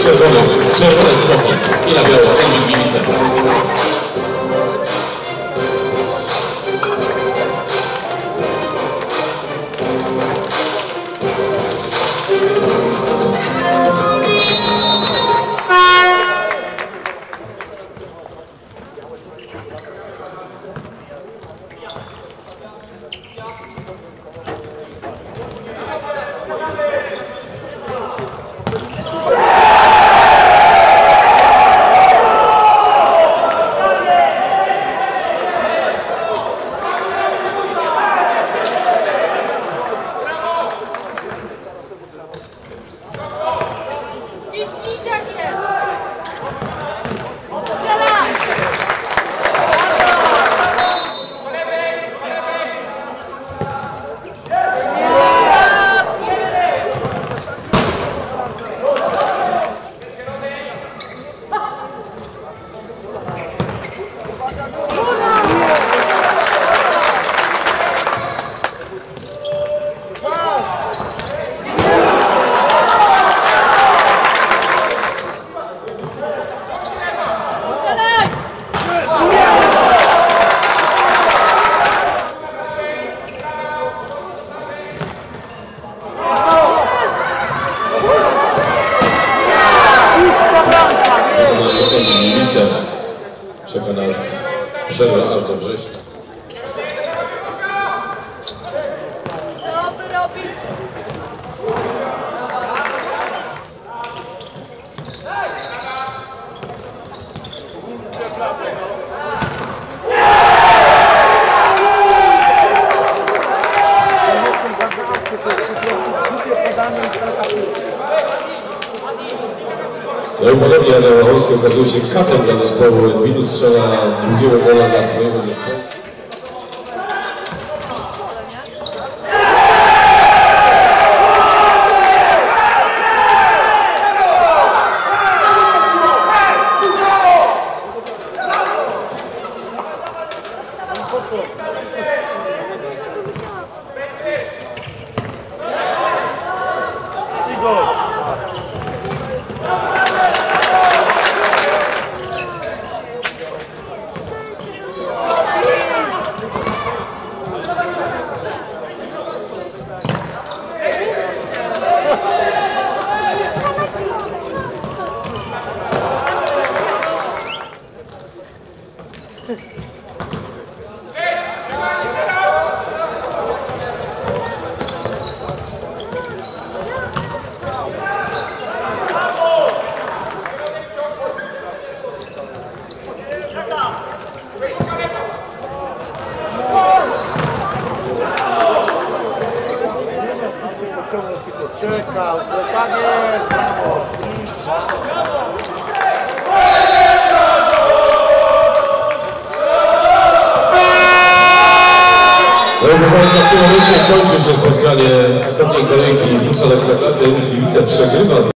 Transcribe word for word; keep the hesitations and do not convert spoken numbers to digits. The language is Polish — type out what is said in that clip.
czerwony, czerwone smoki i na biało Emil Gliwice. Czeka nas przerwa aż do września. Co by robić? No i podobnie Adam Machowski okazuje się katem dla zespołu. Minus strzela drugiego gola dla swojego zespołu. Czekał, to tak jest, brawo. No i proszę Państwa, w tym momencie kończy się spotkanie ostatniej kolejki Futsal Ekstraklasy. Gliwice przegrywa.